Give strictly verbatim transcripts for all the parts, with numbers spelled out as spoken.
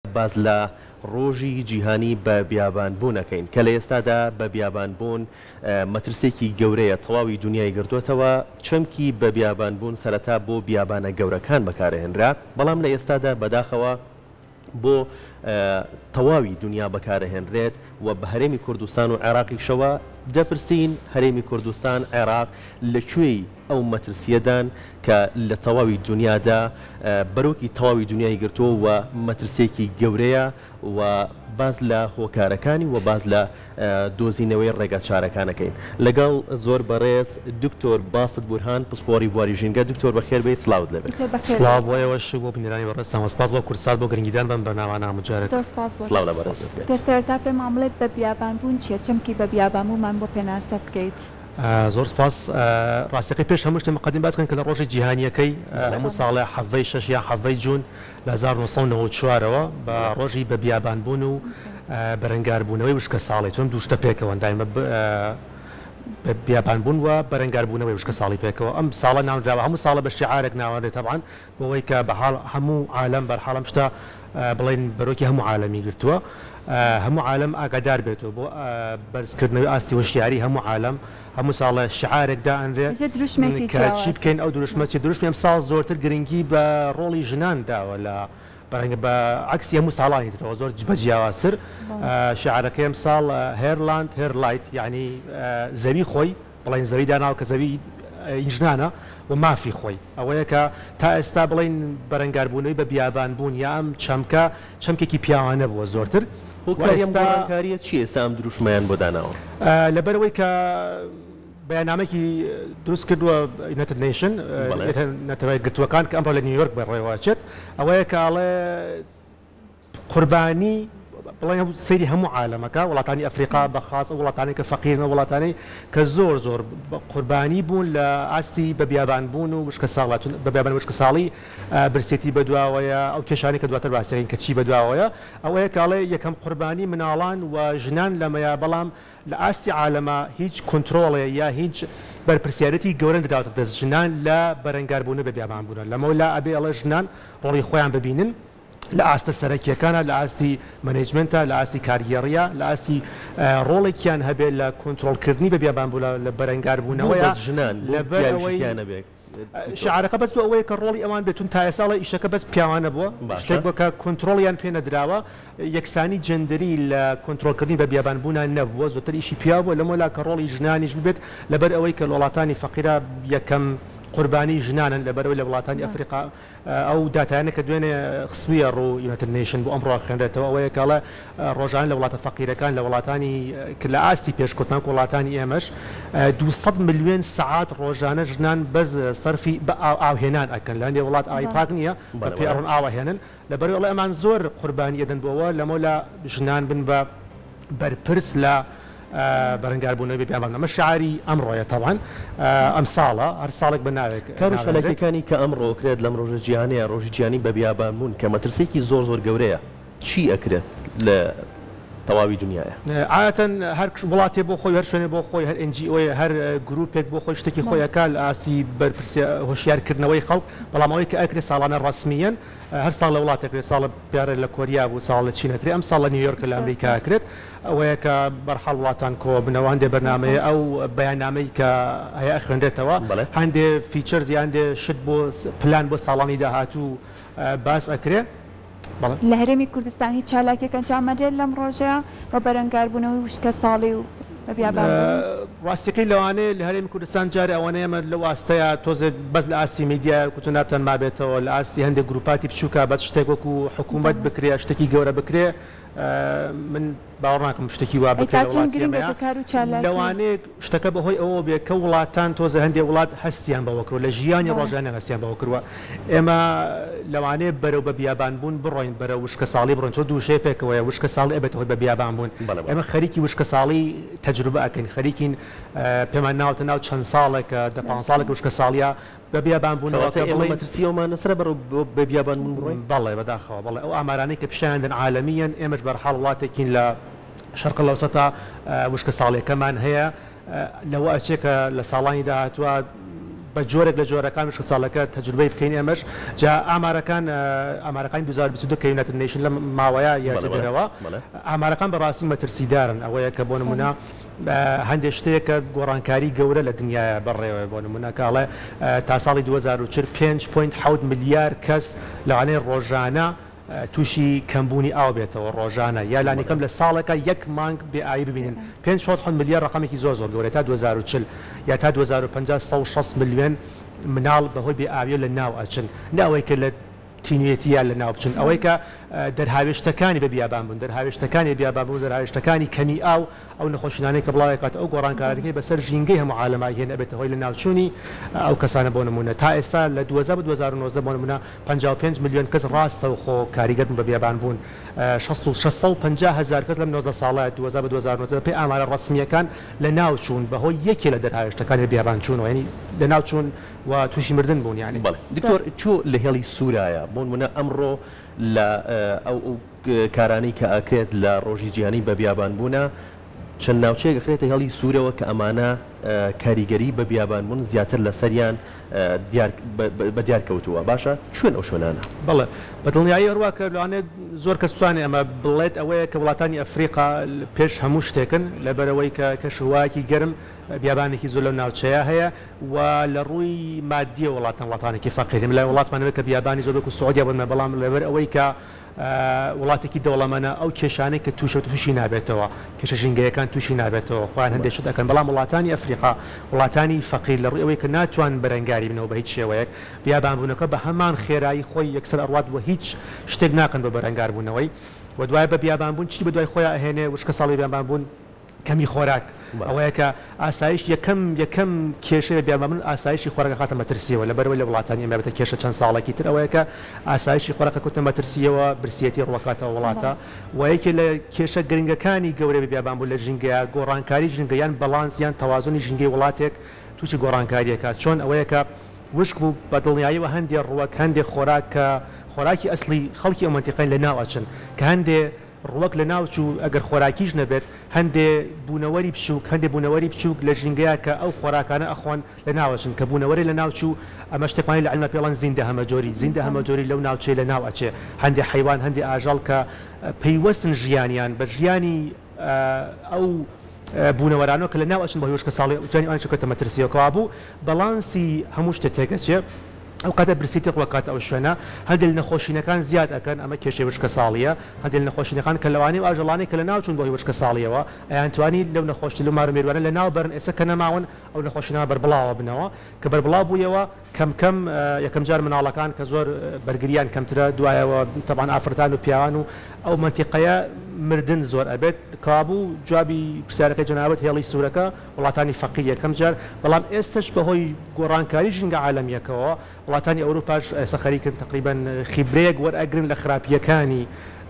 باز لە ڕۆژی جیهانی بە بیابانبوونەکەین کە لە ئێستادا بە بیابانبوون مەترسێکی گەورەیە تەواوی دنیای گرتووەتەوە چەمکی بە بیابانبوون سەرەتا بۆ بیابانە گەورەکان بەکارهێنرا بەڵام لە ئێستادا بەداخەوە بۆ تەواوی دنیا بەکارهێنرێت و بە هەرێمی کوردستان و عێراقیشەوە دەپرسین هەرێمی کوردستان عێراق لەکوێی ئەو مەترسیەدان کە لە تەواوی دنیادا بەرۆکی تەواوی دنیای گرتووە و مەترسێکی گەورەیە و باز لە هۆکارەکانی و باز لە دۆزینەوەی ڕێگە چارەکانەکەین لەگەڵ زۆر بەڕێز دکتۆر باست بورهان پسپۆری بواری ژینگە دکتۆر بەخێر بێت سلااوت لەبێت سلااو وایەوەش بۆ بینەرانی بەڕێستان سپاس بۆ کورسات بۆ گرنگیدان بەم بەرنامانە هەمووجارێک سلااو لە بەڕێز دەسەرتا پێم مامڵێت بە بیابانبوون چییە چەمکی بە بیابانبوونمان بۆ پێناسە بکەیت زۆر سپاس ڕاستیەکەی پێش هەموو شتێ مقدم باس کەن کە لە ڕۆژی جیهانیەکەی هەموو ساڵێ حەڤەی شەش یا حەڤەی جوون لە هەزار و نۆ سەد و نەوەت چوارەوە بە ڕۆژی بە بیابانبوون و بەرەنگاربوونەوەی وشکە ساڵی چۆن دوو شتە پێکەوە دایمە بیابانبوون و بەرەنگاربوونەوەی وشکە ساڵی پێکەوە ئەم ساڵە ناونراوە هەموو ساڵە بە شیعارێک ناوەندێت تەبعاً بۆەوەی کە بەحاڵ هەموو عالەم بەرحاڵەم شتە بڵێن بەرۆکی هەموو عالەمی گرتووە هەموو عالەم ئاگادار بێتەوە بۆ بەرزکردنەوەی ئاستی وەشیاری هەموو عالەم هەموو ساڵە شعارێکدا ئەنرێت کە چی بکەین ئەو دروشمەتی دروشمی ئەم ساڵ زۆرتر گرنگی بە ڕۆڵی ژنان داوە لە بەڕێنگە بە عکسی هەموو ساڵانی ترەوە زۆر بەجیاوازتر شعارەکەی ئەم ساڵ هێرلاند هێرلایت یعنی زەوی خۆی بڵێن زەوی داناوە کە زەوی ژنانە و مافی خۆی ئەوەیە کە تا ئێستا بڵێن بەرەنگاربوونەوەی بە بیابانبوون یا ئەم چەمکە چەمکێکی پیاوانە بووە زۆرتر هۆکاریە چیە سام دروشمیان بۆ داناوە لەبەرەوەی کە بەیانامێکی دروست کردووە یونایتد نیشن نەتەوەی گرتووەکان کە ئەمڕۆ لە نیویۆرک بەڕێوەچێت ئەوەیە کە ئاڵێ قوربانی بڵێن سەیری هەموو عالەمەکە وڵاتانی ئەفریقا بەخاص وڵاتانی کە فەقیرنە وڵاتانی کە زۆر زۆر قوربانی بوون لە ئاستی بە بیابانبوون و وشکە ساڵاتون بە بیابان وشکە ساڵی برسێتی بەدواوەیە ئەو کێشانی کە دواتر باسیین کە چی بەدواوەیە ئەوەیە کاڵێ یەکەم قوربانی مناڵان و ژنان لەمەیە بەڵام لە ئاستی عالەمە هیچ کۆنتترۆڵێ یا هیچ بەرپرسیارەتی گەورە دراوتە دەست ژنان لە بەرەنگاربوون بە بیابانبوون لەمەوە لا ئەبێ ئەڵێ ژنان ڕۆڵی خۆیان ببینن لە ئاستە سەرەکیەکانە لە ئاستی مەنیجمنتە لە ئاستی کاریگەڕیە لە ئاستی ڕۆڵێکیان هەبێت لە کۆنتترۆلکردنی بە بیابانبوون لە بەرەنگاربوونەوەیە ژنان لەبەرەوەیانە بێت شعارەکە بەس بۆ ئەوەیە کە ڕۆڵی ئەوان بێتون تا ئێساڵە ئیشەکە بەس پیاوانە بووە شتێک بۆ کە کۆنتترۆڵیان پێ نەدراوە یەکسانی جەندەری لە کۆنتترۆلکردنی بە بیابانبوونان نەبووە زۆتر ئیشی پیا بووە لەمەلا کە ڕۆڵی ژنانیش ببێت لەبەر ئەوەی کە وڵاتانی فەقیرە یەکەم قوربانی ژنانن لەبەرەوەی لە وڵاتانی ئەفریقا ئەو داتایانە کە دوێنێ خستوویە ڕوو یونایتد نیشن بۆ ئەمڕۆ خوێنرێتەوە ئەوەیە کاڵە ڕۆژان لە وڵاتە فەقیرەکان لە وڵاتانی کە لە ئاستی پێشکەوتان وڵاتانی ئێمەش دووسەد ملیۆن سەعات ڕۆژانە ژنان بەز سەرفی بە ئاوهێنان ئەکەن لە هەندێک وڵات ئاوی پاک نییە بە پێڕۆن ئاوەهێنن لەبەرەوەی ئەمان زۆر قوربانی ئەدەن بۆەوە لەمە لە ژنان بن بە بەرپرس لە بەرەنگاربوونەوەی بیابان ئەمە شعاری ئەمڕۆیە تەوان ئەم ساڵە هەر ساڵێک بە ناوێک کارشەلەکەەکانی کە ئەمڕۆ کرێت لەم ڕۆژە جیهانەیە ڕۆژی جیهانی بە بیابانبوون کە مەترسێکی زۆر زۆر گەورەیە چی ئەکرێت لە تەواوی دنیاە عادەتەن هەر وڵاتێ بۆ خۆی هەر شوێنێ بۆ خۆی هەر ئەن جی ئۆ هەر گروپێک بۆ خۆی شتێکی خۆیەکە لە ئاسی بەرپرسی هۆشیارکردنەوەی خەڵک بەڵام ئەوەی کە ئەکرێت ساڵانە ڕسمیەن هەر ساڵ لە وڵاتێکرێت ساڵە پیارە لە کۆریا بوو ساڵ لە چینەکرێت ئەم ساڵ لە نیویۆرک لە ئەمریکا کرێت ئەوەیە کە بەرحاڵ وڵاتان کۆ بنەوە هەندێ بەرنامەیە ئەو بەیاننامەی کە هەیە خوێندێتەوە هەندێ فیچەرز هەندێ شت بۆ پلان بۆ ساڵانی داهاتوو باس ئەکرێت لە هەرێمی کوردستان هیچ چالاکیەکەن چامەدێت لەم ڕۆژەیە بە بەرەنگاربوونەوەی وشکە ساڵی و ڕاستیەکەی لەوانەیە لە هەرێمی کوردستان جارێ ئەوانەیە ئەمە لە واستەیە تۆزێ بەس لە ئاسی میدیا کوچنابتەن مابێتەوە لە ئاسی هەندێک گروپاتی بچووکە بەس شتێک وەکو حکوومەت بکرێ شتێکی گەورە بکرێ من باوەڕ ناکەم شتێکی وا بکرێت لەوانەیە شتەکە بەهۆی ئەوە بێ کە وڵاتان تۆزە هەندێک وڵات هەستیان بەوەکرۆ لە ژیانی ڕۆژانە هەستیان بەوەکردوە ئێمە لەوانەیە بەرەو بە بیابانبوون بڕۆین بەرە وشکە ساڵی بڕۆین چۆ دووشەیە پێکەوەیە وشکە ساڵی ئەبێتەوە بە بیابانبوون ئێمە خەریکی وشکە ساڵی تەجروبە ئەکەین خەریکین پێمان ناوتە ناو چەند ساڵێکە دە پانزە ساڵێک وشکە ساڵیە بە بیابانبوونەوەمانە سرە بەرەو بە بیابانبوون بڕۆین بەڵێ بەداخەوە بەڵێ ئەو ئامارانەی کە پیشاندن عالەمیەن ئێمەش بەرحاڵ وڵاتێکین لە شەرق لەوسەتا وشکە ساڵیەکەمان هەیە لەوە ئەچێکە لە ساڵانی داهاتوە بە جۆرێک لە جۆرەکان مشک ساڵەکە تەجروبەی بکەین ئێمەش جا ئامارەکان ئامارەکانی دوو هەزار و بیست و دوو کە یونایتد نیشن لە ماوەیە یاجدەرەوە ئامارەکان بەڕاستی مەترسیدارن ئەوەیە کە بۆ نمونە هەندێک شتێک کە گۆڕانکاری گەورە لە دنیاە بەڕێوە بۆ نمونە کاڵێ تا ساڵی دوو هەزار و چل پێنج و حەوت ملیار کەس لەوانەیە ڕۆژانە تووشی کەمبوونی ئاو بێتەوە ڕۆژانە یا لانیکەم لە ساڵەکە یەک مانگ بێ ئاوی ببینن پێنج ملیار ڕقمێکی زۆر زۆر گەورە تا دوو هەزار و چل یا تا دوو هەزار و پەنجا سەد و شەست ملیۆن مناڵ بەهۆی بێ ئاویە لە ناو ئەچن ناوەی کە لە تینوێتیان لە ناو بچن ئەوەی کە دەرهاوێشتەکانی بە بیابان بوون دەرهاوێشتەکانی بیابان بوون دەرهاوێشتەکانی کەمی ئاو ئەو نەخۆشینانەی کە بڵاوێکات ئەو گۆڕانکاریەکەی بەسەر ژینگەی هەموو عالەمای هێن ئەبێتە هۆی لە ناوچوونی ئەو کەسانە بۆ نمونە تا ئێستا لە دوو هەزار و دوو هەزار و نۆزدە بۆ نمونە پەنجا و پێنج ملیۆن کەس ڕاستە و خۆ کاریگەر بە بیابان بوون شەست و پەنجا هەزار کەس لەم نۆزدە ساڵە دوو هەزار و دوو هەزار و نۆزدە پێی ئامارە ڕسمیەکان لە ناوچوون بەهۆی یەکێ لە دەرهاوێشتەکانی بیابان چوونەوە یعنی لە ناوچوون و تووشی مردن بوون یعنی دکتۆر چۆ لە هێڵی سوورایە بۆ نمونە ئەمڕۆ لە ئەو کارانەی کە ئاکرێت لە ڕۆژی جیهانی بە بیابان بوونە چەند ناوچەیەک دەخرێتە هێڵی سوورەوە کە ئەمانە کاریگەری بە بیابان بوون زیاتر لە سەریان بە دیار کەوتووە باشە چۆن ئەو شوێنانە بەڵێ بەدڵنیایی هەروە کە لەوانێت زۆر کەس توانێت ئەمە بڵێت ئەوەیە کە وڵاتانی ئەفریقا پێش هەموو شتێکن لەبەرەوەی کە کەشوایەکی گەرم بیابانێکی زۆر لەو ناوچەیە هەیە و لە ڕووی مادیە وڵاتان وڵاتانێکی فەقیرن لە وڵاتمانەوە کە بیابانی زۆر و سعودیا بن بەڵام لەبەر ئەوەی کە وڵاتێکی دەوڵەمەنە ئەو کێشانەی کە تووشە تووشی نابێتەوە کێشە ژینگەیەکان تووشی نابێتەوە خۆیان هەندێک شت دەکەن بەڵام وڵاتانی ئەفریقا وڵاتانی فەقیر لە ڕووی ئەوەی کە ناتوان بەرەنگاری بنەوە بە هیچ شێوەیەک بیابانبوونەکە بە هەمان خێرایی خۆی یەکسەر ئەڕوات و هیچ شتێک ناکەن بە بەرەنگاربوونەوەی و دوای بە بیابانبوون چی بە دوای خۆیان ئەهێنێ وشکە ساڵی بیابانبوون کەمی خۆراک ئەوەیە کە ئاسایش یەکەم یەکەم کێشەیە بیابانبوون ئاسایشی خۆراک خاتە مەترسیەوە لەبەرەوەی لە وڵاتانی ئەمە بێتە کێشە چەند ساڵێکی تر ئەوەیە کە ئاسایشی خۆراک کەوتە مەترسیەوە برسیەتی ڕوەکاتەوە وڵاتە و یەکێ لە کێشە گرنگەکانی گەورەی بیابانبوون لە ژینگەیە گۆڕانکاری ژینگەیان بەڵانسیان تەوازنی ژینگەی وڵاتێک تووشی گۆڕانکاریەکە چۆن ئەوەیە کە وشک بوو بەدڵنیاییەوە هەندێک ڕوەک هەندێک خۆراک کە خۆراکی ئەسلی خەڵکی ئەو مەنتیقەی لە ناو ئەچن کە هەندێ ڕوەک لە ناوچوو ئەگەر خۆراکیش نەبێت هەندێ بوونەوەری بچووک هەندێ بوونەوەری بچووک لە ژینگەیە کە ئەو خۆراکانە ئەخۆن لە ناوەچن کە بوونەوەری لە ناوچوو ئەمە شتێکمانی لە عیلمە پێڵەن زیندە هەمەجۆری زیندە هەمەجۆری لەو ناوچەی لە ناو ئەچێ هەندێک حیوان هەندێک ئاژەڵ کە پەیوەستن ژیانیان بە ژیانی ئەو بوونەوەرانەوە کە لە ناو ئەچن بە هێوشکە ساڵی جوانی ئەوان چکەتە مەترسیەوە بوو بەڵانسی هەموو شتێک تێکەچێ ئەو کاتە برسیتی ڕوەکات ئەو شوێنە هەندێک نەخۆشینەکان زیاد ئەکەن ئەمە کێشەی وشکە ساڵیە هەندێک نەخۆشینەکان کە لەوانەی و ئاژەڵانەی کە لە ناوچوون بۆ وشکە ساڵیەوە ئەیان توانی لەو نەخۆشی لە مارە مێروانە لە ناو بەرن ئێستا کە نەماون ئەو نەخۆشینە بەربڵاوە بنەوە کە بەربڵاو بوویەوە کەم کەم یەکەم جار مناڵەکان کە زۆر بەرگریان کەمترە دوایەوە تەبان ئافرەتان و پیاوان و ئەو مەنتیقەیە مردن زۆر ئەبێت کابوو جوابی پرسیارەکەی جەنابەت هێڵی سوورەکە وڵاتانی فەقیر یەکەم جار بەڵام ئێستش بەهۆی گۆڕانکاری ژینگە عالەمیەکەوە وڵاتانی ئەوروپاش ئێستا خەریکن تقریبان خیبرەیەک وەرئەگرن لە خراپیەکانی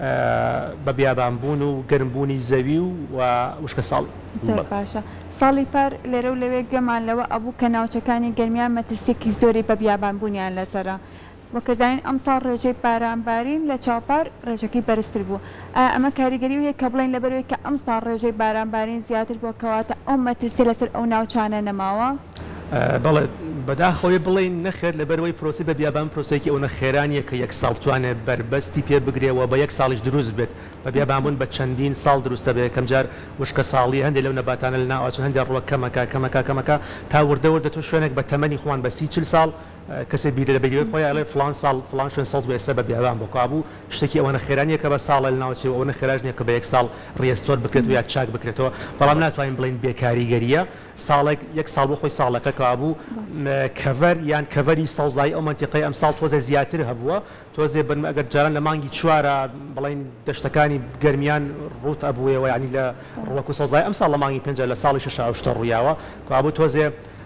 بە بیابانبوون و گەرمبوونی زەوی و وشکە ساڵ باشە ساڵی پار لێرە و لەوێ گەمان لەوە ئەبوو کە ناوچەکانی گەرمیان مەترسێکی زۆری بە بیابانبوونیان لەسەرە وەکەزانین ئەم ساڵ ڕێژەی بارانبارین لە چاوپار ڕێژەکەی بەرزتر بوو ئەمە کاریگەری وەیە کە بڵین لەبەرەوەی کە ئەم ساڵ ڕێژەی بارانبارین زیاتر بووە کەواتە ئەو مەترسی لەسەر ئەو ناوچانە نەماوە بەڵێ بەداخەوەی بڵین نەخێت لەبەرەوەی پرۆسی بە بیابان پرۆسێکی ئەو نەخێرانیە کە یەک ساڵ توانێت بربەستی پێ بگرێەوە بە یەک ساڵیش دروست بێت بە بیابانبوون بە چەندین ساڵ دروستە بێت کەم جار وشکە ساڵی هەندێک لەو نەباتانە لە ناوچن هەندێک ڕوە کەمەکە کەمەکە کەمەکە تا وردە وردە تۆ شوێنێک بە تەمەنی خۆیان بە سی چل ساڵ کەسێک بیرە لە بەگوێ خۆی ئەڵێ فلان ساڵ فلان شوێن ساڵ بێسە بە بیابان بۆ کابوو شتێکی ئەوە نەخێرانیە کە بە ساڵە لە ناوچەوە ئەوە نەخێراژنیە کە بە یەک ساڵ ڕێستۆر بکرێت و یا چاک بکرێتەوە بەڵام ناتوانین بڵین بێکاریگەریە ساڵێک یەک ساڵ بۆ خۆی ساڵەکە کابوو کەڤەر یان کەڤەری سەوزایی ئەو مەنتیقەی ئەم ساڵ تۆزە زیاتر هەبووە تۆزێ بن ئەگەر جاران لە مانگی چوارە بڵین دەشتەکانی گەرمیان ڕوت ئەبووەوە ینی لە ڕوەک و سەوزایی ئەم ساڵ لە مانگی پێنج لە ساڵی شەش ئەوشتە ڕوویاوە کابوو تۆزێ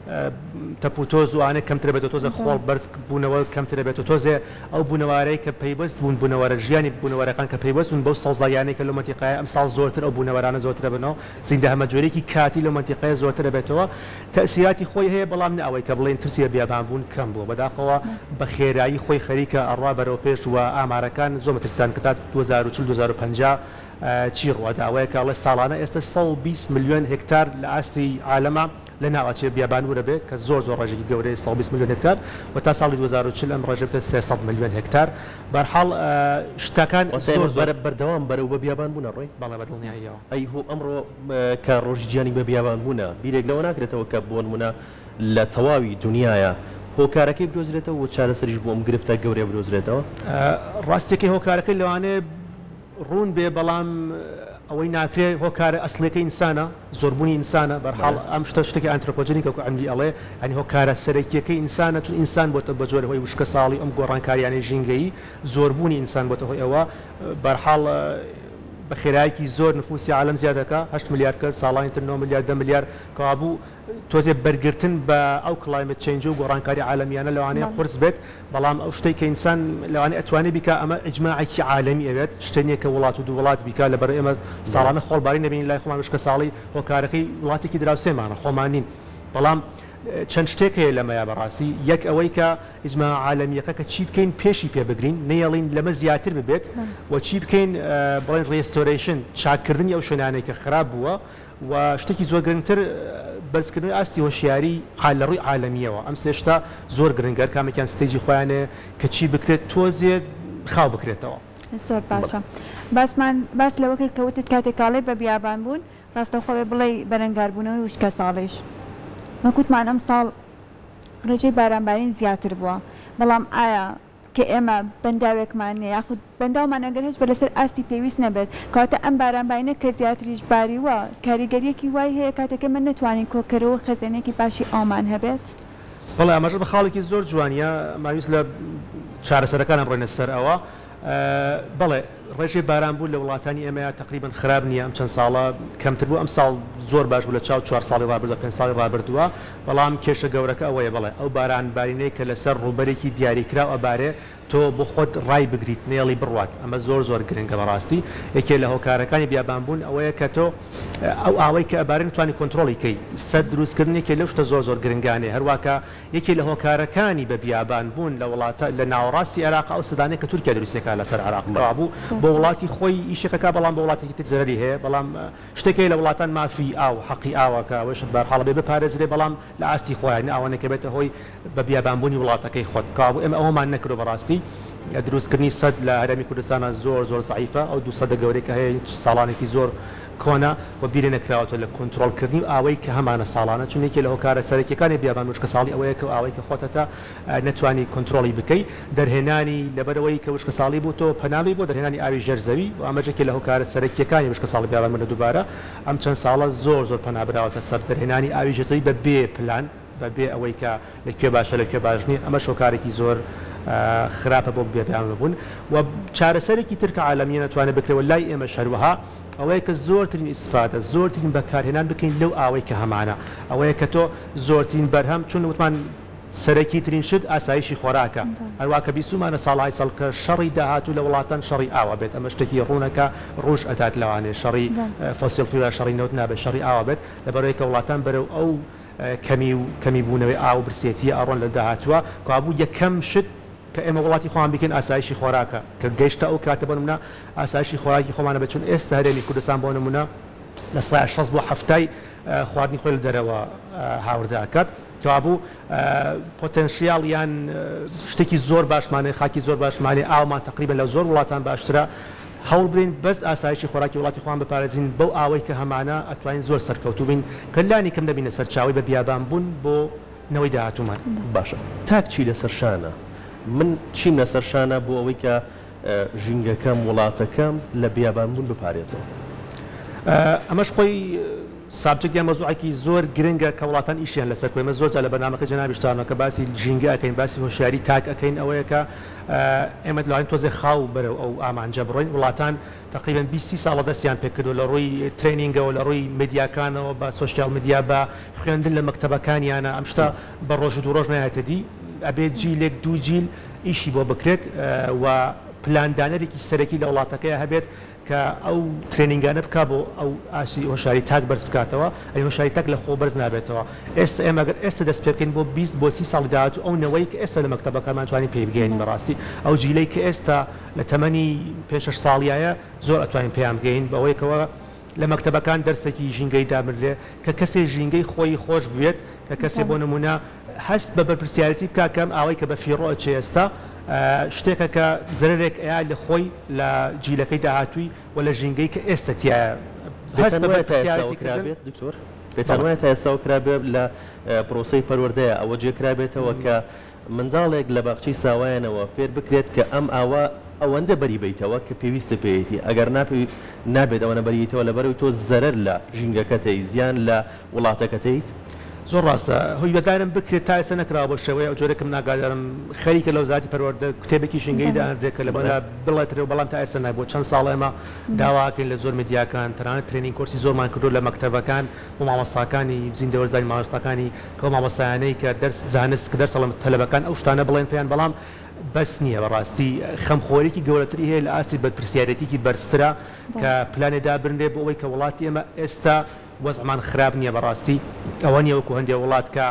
تەپوتۆز وانە کەمتر بێت تۆزە خۆڵ بەرز بوونەوە کەمتر بێت و تۆزێ ئەو بوونەوارەی کە پەیوەست بوون بوونەوەرە ژیانی بوونەوەرەکان کە پەیوەستون بەو سەوزایانەی کە لە مەنتیقەیە ئەم ساڵ زۆرتر ئەو بوونەوەرانە زۆرترە بنەوە زیندە هەمەجۆرێکی کاتی لە مەنتیقەیە زۆرترە بێتەوە تەسیراتی خۆی هەیە بەڵام نە ئەوەی کە بڵێن ترسی بیابانبوون کەم بووە بەداخەوە بە خێرایی خۆی خەریکە ئەڕوا بەرەوە پێش و ئامارەکان زۆر مەترسیان کە تا دوو هەزار و چل دوو هەزار و پەنجا چی ڕواداوەیە کە ئەڵێ ساڵانە ئێستا سەد و بیست ملیۆن هکتار لە ئاستی عالەمە لە ناوچێ بیابانبوو دەبێت کە زۆر زۆر ڕێژێکی گەورەی سەد و بیست میلیۆن هکتار و تا ساڵی دوو هەزار و چل ئەم ڕێژە بێتە سێسەد میلیۆن هکتار. بەرحاڵ شتەکان زۆر بەردەوام بەرەو بە بیابانبوونە ڕۆی بەڵێ بەدڵنیاییەوە. ئەی هۆ ئەمڕۆ کە ڕۆژی گیانی بە بیابانبوونە بیرێک لەوە ناکرێتەوە کە بۆ نمونە لە تەواوی دنیاە هۆکارەکەی بدۆزرێتەوە و چارەسەریش بۆ ئەم گرفتە گەورەی بدۆزرێتەوە. ڕاستێکی هۆکارەکەی لەوانەیە ڕوون بێ بەڵام ئەوەی ناکرێت هۆکارە ئەسلەکەی ئینسانە زۆربوونی ئینسانە بەرحاڵ ئەم شتە شتێکی ئانترۆپۆجنیکە و ئەمری ئەڵێ ئەنی هۆکارە سەرەکیەکەی ئینسانە چون ئینسان بۆتە بە جۆرە هۆی وشکە ساڵی ئەم گۆڕانکاریانەی ژینگەیی زۆربوونی ئینسان بۆتە هۆی ئەوە بەرحاڵ بە خێرایکی زۆر نفوسی عالم زیادەکە هەشت میلیارد کەس ساڵانی تر نۆ میلیارد دە میلیارد کەوابوو تۆزێ بەرگرتن بە ئەو کلایمت چێنج و گۆڕانکاری عالمیانە لەوانەیە قورس بێت بەڵام ئەو شتێک کە ئینسان لەوانەیە ئەتوانێت بیکە ئەمە ئیجماعێکی عالمی ئەوێت شتێنیە کە وڵات و دوو وڵات بیکە لەبەر ئێمە ساڵانە خۆڵباری نەبین لای خۆمان وشکە ساڵی هۆکارەکەی وڵاتێکی دراوسێمانە خۆمان نین بەڵام چەند شتێک هەیە لەمەیە بەڕاستی یەک ئەوەی کە ئیجماع عالمیەکە کە چی بکەین پێشی پێ بگرین نەیەڵین لەمە زیاتر ببێت و چی بکەین بڵێن ڕێستۆرێشن چاکردنی ئەو شوێنانەی کە خراپ بووە و شتێکی زۆر گرنگتر بەرزکردنی ئاستی هۆشیاری لە ڕووی عالمیەوە ئەم سێشتا زۆر گرنگەر کامێکیان ستێجی خۆیانێ کە چی بکرێت تۆزێ خاو بکرێتەوە. زۆر باشە باسمان باس لەوە کرد کەوتت کاتێکاڵێ بە بیابان بوون ڕاستەوخۆوێ بڵێ بەرەنگاربوونەوەی وشکە ساڵیش مەکوتمان ئەم ساڵ ڕێژەی بارانبارین زیاتر بووە بەڵام ئایا کە ئێمە بەنداوێکمانێ یاخود بەنداومان ئەگەر هەش بە لەسەر ئاستی پێویست نەبێت کەواتە ئەم بارانبارینە کە زیاتریش باری وە کاریگەریەکی وای هەیە کاتێکە من نتوانین کۆکەرەوە خەزانێکی پاشی ئامان هەبێت. بەڵێ ئەمەژە بە خاڵێکی زۆر جوانیە ماویست لە چارەسەرەکانم ڕۆینە سەر ئەوە بەڵێ ڕێژەی بارانبوو لە وڵاتانی ئێمەیە تقریبن خراپ نییە ئەم چەند ساڵە کەمتر بوو ئەم ساڵ زۆر باش بوو لە چاو چوار ساڵی ڕابردووە پێنج ساڵی ڕابردووە بەڵام کێشە گەورەکە ئەوەیە بڵێ ئەو بارانبارینەی کە لەسەر ڕووبەرێکی دیاریکراو ئەبارێ تۆ بۆ خۆت ڕای بگریت نێڵی بڕوات ئەمە زۆر زۆر گرنگە بەڕاستی یەکێ لە هۆکارەکانی بیابانبوون ئەوەیە کە تۆ ئەو ئاوەی کە ئەبارێن توانی کۆنتترۆلی کەی سەد دروستکردنێکی لەو شتە زۆر زۆر گرنگانێ هەروواکە یەکێ لە هۆکارەکانی بە بیابانبوون لە وڵاتە لە ناوەڕاستی عێراق ئەو سەدانەیە کە تورکیا دروستێکا لەسەر عێراق بوو بۆ وڵاتی خۆی ئیشەکە بەڵام بە وڵاتێکی تر زەرری هەیە بەڵام شتێکی لە وڵاتان مافی ئاو حەقی ئاوەکە ئەوەش بەرحاڵە بێ بپارێزرێ بەڵام لە ئاستی خۆیان ئەوانە کە بێتە هۆی بە بیابانبوونی وڵاتەکەی خۆت کابوو ئێمە ئەوەمان نەکردو بەڕاستی دروستکردنی سەد لە هەرێمی کوردستانە زۆر زۆر زعیفە ئەو دوو سەدە گەورەی کە هەیە ساڵانێکی زۆر کۆنا و بیرێ نەکراوەوە لە کۆنتترۆلکردنی و ئاوەی کە هەمانە ساڵانە چونێکی لە هۆکارە سەرەکیەکانی بیابان وشکە ساڵی ئەوەیە کە ئاوەی کە خۆتەتە نەتوانی کۆنتترۆلی بکەیت دەرهێنانی لەبەرەوەی کە وشکە ساڵی بوو تۆ پەناوی بۆ دەرهێنانی ئاوی ژەرزەوی و ئەمەجێکی لە هۆکارە سەرەکیەکانی وشکە ساڵی بیابان منە دووبارە ئەم چەند ساڵە زۆر زۆر پەنابراوەتە سەر دەرهێنانی ئاوی ژەرزەوی بە بێ پلان بەبێ ئەوەی کە لەکوێ باشە لەکوێ باش نیە ئەمە شۆکارێکی زۆر خراپە بۆ بیابانبوون و چارەسەرێکی تر کە عالمیە نەتوانێت بکرێەوە لای ئێمە شەروەها ئەوەیە کە زۆرترین ئیسفادە زۆرترین بەکارهێنان بکەین لەو ئاوەی کە هەمانە ئەوەیە کە تۆ زۆرترین بەرهەم چون وتمان سەرەکی ترین شت ئاسایشی خۆراکە هەروە کە بیستمانە ساڵهای ساڵ کە شەڕی داهاتوو لە وڵاتان شەڕی ئاوە بێت ئەمە شتێکی ڕوونەکە ڕۆژ ئەتات لەوانێ شەڕی فۆسیل فیوێل شەڕی نەوت نابێت شەڕی ئاوە بێت لەبەرەوەی کە وڵاتان بەرەو ئەو کەمی و کەمی بوونەوەی ئاو برسێتی ئاڕۆن لە داهاتووە کابوو یەکەم شت کە ئێمە وڵاتی خۆمان بکەین ئاسایشی خۆراکە کە گەیشتە ئەو کاتە بۆ نمونە ئاسایشی خۆراکی خۆمانە بچون ئێستا هەرێمی کوردستان بۆ نمونە لە سڵای شەش بۆ هەفتای خواردنی خۆی لە دەرەوە هاوردەکات کەوابوو پۆتەنشیاڵ یان شتێکی زۆر باشمانێ خاکی زۆر باشمانێ ئاومان تقریبا لە زۆر وڵاتان باشترە هەوڵ برین بەس ئاسایشی خۆراکی وڵاتی خۆیان بپارێزین بەو ئاوەی کە هەمانە ئەتوانین زۆر سەرکەوتوو بین کە لانی کەم دەبینە سەرچاوی بە بیابانبوون بۆ نەوەی داهاتوومان. باشە تاک چی لەسەر شانە من چیم لەسەر شانە بۆ ئەوەی کە ژینگەکەم وڵاتەکەم لە بیابانبوون بپارێزەوە. ئەمەش خۆی سابجەکت یان مەزوعێکی زۆر گرنگە کە وڵاتان ئیشیان لەسەر کوێمە زۆر جا لە بەرنامەکە جەنابی شتانەوە کە باسی ژینگە ئەەکەین باسی هۆشیاری تاک ئەەکەین ئەوەیە کە ئێمە لەوانین تۆزێ خاو بەرەو ئەو ئامانجە بڕۆین وڵاتان تقریبا بیست ساڵە دەستیان پێکردو لە ڕووی ترینینگەوە لە ڕووی مدیاکانەوە بە سۆشیال مدیا بە خوێندن لە مەکتەبەکانیانە ئەم شتە بە ڕۆژ و دوو ڕۆژ نایەتە دی ئەبێت جیلێک دوو جیل ئیشی بۆ بکرێت و پلاندانەرێکی سەرەکی لە وڵاتەکەی هەبێت کە ئەو ترێنینگانە بک بۆ ئەو ئاسی هۆشاری تاک بەرز بکاتەوە ئەی هۆشاری تاک لە خۆ بەرز نابێتەوە ئێستا ئێمەگەر ئێستا دەست پێ بکەین بۆ بیست بۆ سی ساڵی داهاتوو ئەو نەوەی کە ئێستا لە مەکتەبەکانمان توانین پێ بگەین بەڕاستی ئەو جیلەی کە ئێستا لە تەمەنی پێ شەش ساڵیایە زۆر ئەتوانین پێیان بگەین بەوەی کەوە لە مەکتەبەکان دەرسێکی ژینگەی دابرێ کە کەسێ ژینگەی خۆی خۆش بێت کە کەسێ بۆ نمونە هەست بە بەرپرسیارەتی بکاکەم ئاوەی کە بە فیڕۆ چێ ئێستا شتێکە کە زەرێک ئەیا لە خۆی لە جیلەکەی داهاتووی و لە ژینگەی کە ئێستاتیایە هەست بە بەرپرسیارەتیکردن دکتۆر بێتانوایە تا ئێستا کرابێ لە پرۆسەی پەروەردەیە ئەوە جێکرابێتەوە کە منداڵێک لە باخچەی ساوایانەوە فێر بکرێت کە ئەم ئاوا ئەوەندە بەری بیتەوە کە پێویستە پێیەتی ئەگەر نابێت ئەوەنە بەریتەوە لەبەرەوەی تۆ زەرەر لە ژینگەکەتەی زیان لە وڵاتەکەتەیت زۆر ڕاستە هۆی بەدارم بکرێت تا ئێستا نەکراوە بۆ شێوەیە ئەو جۆرەکەم ناگادارم خەریکە لە وزارەتی پەروەردە کتێبێکی ژینگەی دانرێت کە لەبەرە بڵێتەوە بەڵام تا ئێستا نای بۆ چەند ساڵ ئێمە داواکەین لە زۆر مدیاکان تەنانەت ترێنینگ کۆرسی زۆرمان کردو لە مەکتەبەکان بۆ مامۆستاکانی زیندەوەرزانی مامۆستاکانی کە مامۆستایانەی کە دەرس زانست کە دەرسەڵم تەلەبەکان ئەو شتانە بڵێن پێیان بەڵام بەس نییە بەڕاستی خەمخۆرێکی گەورەتری هەیە لە ئاستی بەرپرسیارەتێکی بەرزترە کە پلانێدا برنێ بۆ ئەوەی کە وڵاتی ئێمە ئێستا وەزعمان خراپ نییە بەڕاستی ئەوە نیە وەکو هەندێک وڵات کە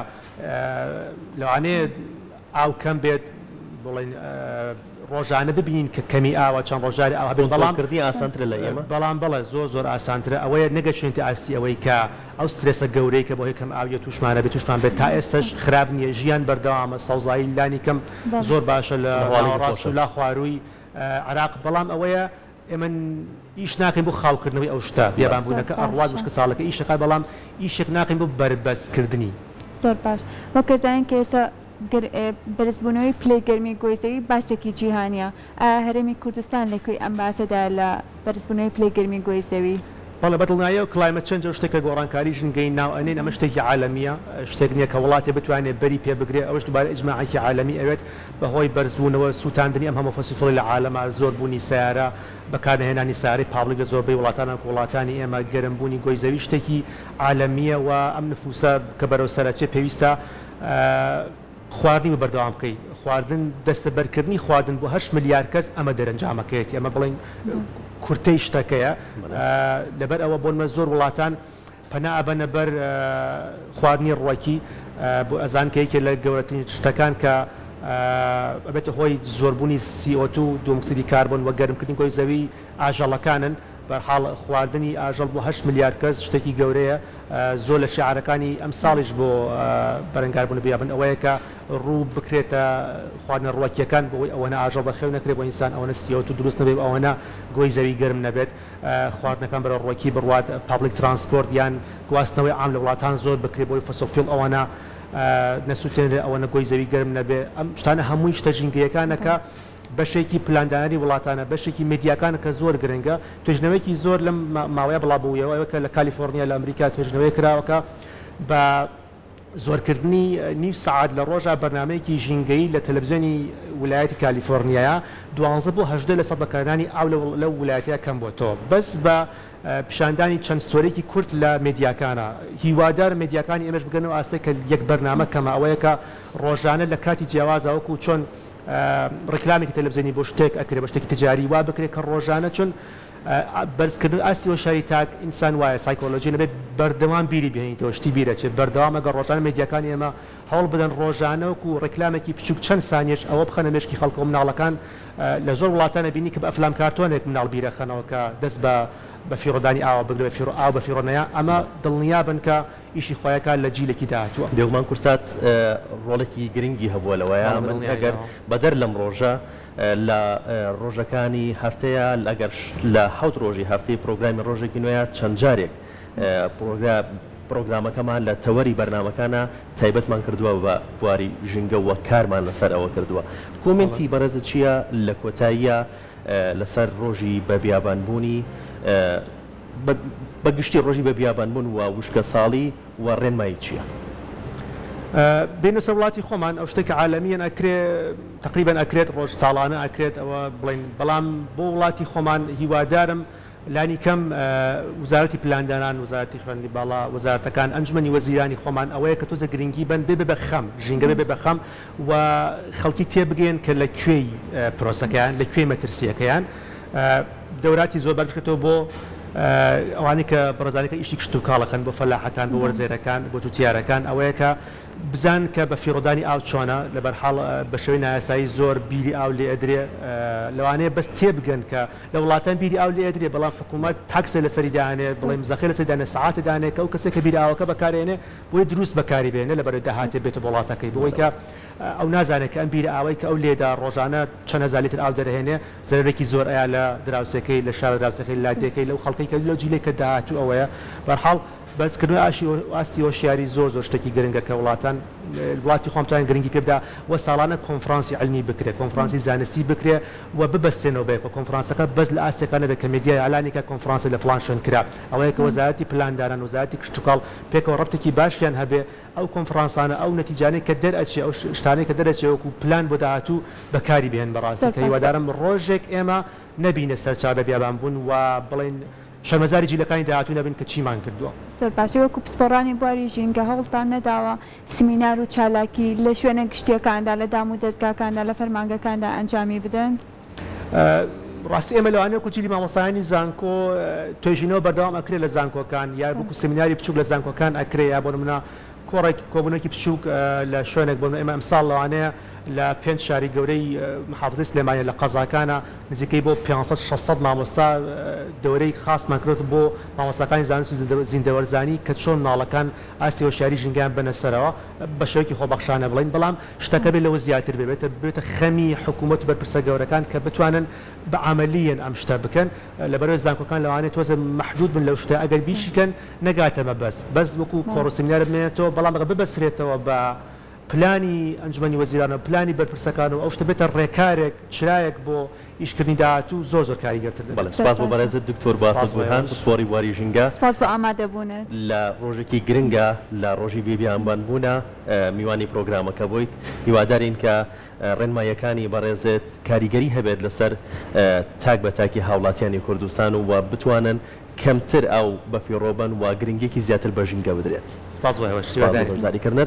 لەوانەیە ئاو کەم بێت بڵێن ڕۆژانە ببینین کە کەمی ئاوە چەند ڕۆژاری ئاوا بێت بەڵام کردی ئاسانترە لە ئێمە بەڵام بەڵێ زۆر زۆر ئاسانترە ئەوەیە نەگەچێنێتی ئاستی ئەوەی کە ئەو سترێسە گەورەی کە بۆ هەیە کەم ئاویە توشمانە بێت توشمان بێت تا ئێستش خراپ نییە ژیان بەردەوامە سەوزایی لانی کەم زۆر باشە لە ڕاست و لا خوارووی عراق بەڵام ئەوەیە ئێمە ئیش ناکەین بۆ خاوکردنەوەی ئەو شتە بیابانبوونەکە ئەڕوات وشکە ساڵەکە ئیشەکە بەڵام ئیشێک ناکەین بۆ بەربەستکردنی زۆر باش وەکە زانین کە ئێستا بەرزبوونەوەی پلەیگەرمی گۆیزەوی باسێکی جیهانیە هەرێمی کوردستان لەکوێی ئەم باسەدا لە بەرزبوونەوەی پلەیگەرمی گۆیزەوی بەڵێ بەدڵنایە و کلایمەت چەنج شتێکە گۆڕانکاری ژنگەی ناو ئەنێن ئەمە شتێکی عالەمیە شتێک نییە کە وڵاتی بتوانێت بەری پێ بگرێ ئەوش دووبارە ئیجماعێکی عالەمی ئەوێت بەهۆی بەرزبوونەوە سووتاندنی ئەم هەموو فەسیفڵی لە عالەمە زۆر بوونی سیارە بەکارهێنانی سیارەی پابلیک لە زۆربەی وڵاتانە وڵاتانی ئێمە گەرمبوونی گۆیزەوی شتێکی عالەمیە و ئەم نفوسە کە بەرەو سەرچێ پێویستە خواردنی بەردەوام بکەیت خواردن دەستە بەرکردنی خواردن بۆ هەشت ملیار کەس ئەمە دەرەنجامەکەیەتی ئەمە بڵێن کورتەی شتەکەیە لەبەر ئەوە بۆنمە زۆر وڵاتان پەنا ئەبەنە بەر خواردنی ڕووەکی بۆ ئەزانکەیەکێ لە گەورەترین شتەکان کە ئەبێتە هۆی زۆربوونی سی ئۆ تو دوومکسیدی کاربۆن وە گەرمکردنی گۆی زەوی ئاژەڵەکانن بەرحاڵ خواردنی ئاژەڵ بۆ هەشت ملیار کەس شتێکی گەورەیە زۆر لە شیعرەکانی ئەم ساڵیش بۆ بەرەنگاربوون بیابن ئەوەیە کە ڕوو بکرێتە خواردنە ڕووەکیەکان بۆی ئەوەنە ئاژەڵ بەخێو نەکرێت بۆ ئینسان ئەوەنە سی ئۆ تو دروست نەبێت ئەوەنە گۆی زەوی گەرم نەبێت خواردنەکان بەرە ڕووەکی بڕوات پابلیک ترانسپۆرت یان گواستنەوەی عام لە وڵاتان زۆر بکرێت بۆی فەسۆفیل ئەوەنە نەسووتێنرێت ئەوەنە گۆی زەوی گەرم نەبێت ئەم شتانە هەمووی شتە ژینگەیەکانەکە بەشێکی پلاندانانی وڵاتانە بەشێکی مدیاکانە کە زۆر گرنگە توێژنەوەیکی زۆر لەم ماوەیە بڵاوبوویەوە کە لە کالیفۆرنیا لە ئەمریکا توێژنەوەی کراوەکە بە زۆرکردنی نیو سعات لە ڕۆژە بەرنمەیەکی ژینگەی لە تەلەڤیزیۆنی ویلایەتی کالیفۆرنیایە دوانزە بۆ هەژدە لە سەد بەکارهێنانی ئاو لە ویلایەتەیە کەم بۆ تۆ بەس بە پیشاندانی چەند ستۆرێکی کورت لە مدیاکانە هیوادار مدیاکانی ئێمەش بگەنەوە ئاستی کە یەک بەرنامە کەمە ئەوەیە کە ڕۆژانە لە کاتی جیاوازەوەکو چۆن ڕکلامێکی تەلەڤیزیۆنی بۆ شتێک ئەکرێ بە شتێکی تجاری وا بکرێت کە ڕۆژانە چون بەرزکردن ئاستی و شاری تاک ئینسان وایە سایکۆلۆژی نەبێت بەردەوام بیری بهێنیتەوە شتی بیرەچێت بەردەوام ئەگەر ڕۆژانە مدیاکانی ئێمە هەوڵ بدەن ڕۆژانەوەکو ڕکلامێکی بچووک چەند سانیێش ئەوە بخەنە مێشکی خەڵکە و مناڵەکان لە زۆر وڵاتانە بینی کە بە ئەفلام کارتۆنێک مناڵ بیرەخەنەوە کە دەست بە بە فیڕۆدانی ئاوە بگرێت فیڕ ئاو بە فیڕۆنەیە ئەمە دڵنیابن کە ئیشی خۆیەکە لە جیلێکی داهاتووە دێومان کورسات ڕۆڵێکی گرنگی هەبووە لەوەیە من ئەگەر بەدەر لەم ڕۆژە لە ڕۆژەکانی هەفتەیە ئەگەر لە حوت ڕۆژی هەفتەی پرۆگرامی ڕۆژێکی نوێیە چەند جارێک پرۆگرامەکەمان لە تەوەری بەرنمەکانە تایبەتمان کردووە بە بواری ژینگە وە کارمان لەسەر ئەوە کردووە کۆمنتی بەرەزت چییە لە کۆتاییە لەسەر ڕۆژی بە بیابانبوونی بەگشتی ڕۆژی بە بیابانبوون و وشکە ساڵی و ڕێنمایی چییە؟ بینە سەر وڵاتی خۆمان ئەو شتێکە عالەمیان ئەکرێت تقریبان ئەکرێت ڕۆژ ساڵانە ئەکرێت ئەوە بڵین بەڵام بۆ وڵاتی خۆمان هیوادارم لانی کەم وزارەتی پلاندانان وزارەتی خوێندی باڵا وەزارەتەکان ئەنجومەنی وەزیرانی خۆمان ئەوەیە کە تۆزە گرنگی بن بێ بە خەم ژینگە بێ بە خەم و خەڵکی تێبگەن کە لە کوێی پرۆسەکەیان لە کوێی مەترسیەکەیان دەوراتی زۆر بەرکردەوە بۆ ئەوانی کە بەڕێزانەکە ئیشی کشت و کاڵەکەن بۆ فەلاحەکان بۆ وەرزێرەکان بۆ توتیارەکان ئەوەیە کە بزان کە بە فیڕۆدانی ئاو چۆنە لە بەرحاڵ بە شێوەی نایاسایی زۆر بیری ئاو لێ ئەدرێ لەوانەیە بەس تێبگەن کە لە وڵاتان بیری ئاو لێ ئەدرێ بەڵام حکوومەت تاکسە لەسەری دانێ بڵێ مزەخێ لەسەری دانێ سەعاتە دانێ کە ئەو کەسێک کە بیری ئاوەکە بەکارێنێ بۆی دروست بەکاری بێنێ لەبەر داهاتێ بێتە وڵاتەکەی بۆی کە ئەو نازانێت کە ئەم بیری ئاوەی کە ئەو لێدا ڕۆژانە چەند هەزار لیتر ئاو دەرهێنێ زەرێکی زۆر ئەیە لە دراوسەکەی لە شار دراوسەکەی لاتێکەکەی لەو خەڵکی کە لەو جیلێک کە داهاتوو ئەوەیە بەرحاڵ بەرزکردنەوەی ئاشی ئاستی هۆشیاری زۆر زۆر شتێکی گرنگە کە وڵاتان وڵاتی خۆمتان گرنگی پێ بدە و ساڵانە کۆنفرانسی علمی بکرێت کۆنفرانسی زانستی بکرێت و ببەستێنەوە بێت کۆنفرانسەکە بەس لە ئاستێکانە بێت کە میدیای ئەعلانی کە کۆنفرانسی لە فڵان شوێن کرا ئەوەیە کە وەزارەتی پلانداران وەزارەتی کشتتوکاڵ پێکەوە ڕەبتێکی باشیان هەبێ ئەو کۆنفرانسانە ئەو نەتیجانەی کە دەرئەچێ ئەو شتانەی کە دەرەچێ وەکو پلان بۆ داهاتوو بەکاری بێن بەڕاستی کە هیوادارم ڕۆژێک ئێمە نەبینە سەرچاوە بیابانبوون و بڵێن شەرمەزاری جیلەکانی داهاتوو نەبن کە چیمان کردووە. سەرپاشی وەکو پسپۆڕانی بواری ژینگە هەوڵتان نەداوە سیمینار و چالاکی لە شوێنە گشتیەکاندا لە دام و دەستگاکاندا لە فەرمانگەکاندا ئەنجامی بدەن؟ ڕاستی ئێمە لەوانەیە کوچیلی مامۆستایانی زانکۆ توێژینەوە بەردەوام ئەکرێت لە زانکۆکان یا بکو سیمیناری بچووک لە زانکۆکان ئەکرێ یا بۆ نمونە کۆڕێکی کۆبوونەوەکی بچووک لە شوێنێک بۆ ئێمە ئەمساڵ لەوانەیە لە پێنج شاری گەورەی محافزەی سلێمانیە لە قەزاکانە نزیکەی بۆ پێنجسەد شەشسەد مامۆستا دەورەی خاصمان کرد بۆ مامۆستاکانی زانستی زیندەوەرزانی کە چۆن ناڵەکان ئاستی هۆشیاری ژینگیان بنە سەرەوە بە شێوەیەکی خۆبەخشانە بڵین بەڵام شتەکە بێت لەوە زیاتر بێت بێتە خەمی حکوومەت و بەرپرسە گەورەکان کە بتوانن بە عملیەن ئەم شتە بکەن لەبەرەوەی زانکۆکان لەوانێت تۆزە محدود بن لەو شتە ئەگەر بیشیکەن نەگاتەمە بەس بەس وەکو کۆڕۆسیمینارە بمێنێتەوە بەڵام ببەسرێتەوە بە پلانی ئەنجومەنی وەزیرانە پلانی بەرپرسەکانەوە ئەو شتە بێتە ڕێکارێک چرایەک بۆ ئیشکردنی داهاتوو زۆر زۆر کاریگەرتر دەبێت. سپاس بۆ بەڕێزت دکتۆر باسط بورهان پسپۆڕی بواری ژینگە سپاس بۆ ئامادەبوونت لە ڕۆژێکی گرنگە لە ڕۆژی بێبیانبانبوونە میوانی پرۆگرامەکە بوویت هیوادارین کە ڕێنمایەکانی بەڕێزت کاریگەری هەبێت لەسەر تاک بە تاکی هاوڵاتیانی کوردستان و بتوانن کەمتر ئەو بەفیڕۆبن و گرنگێکی زیاتر بە ژینگە بدرێت. سپاس بۆ هێواشی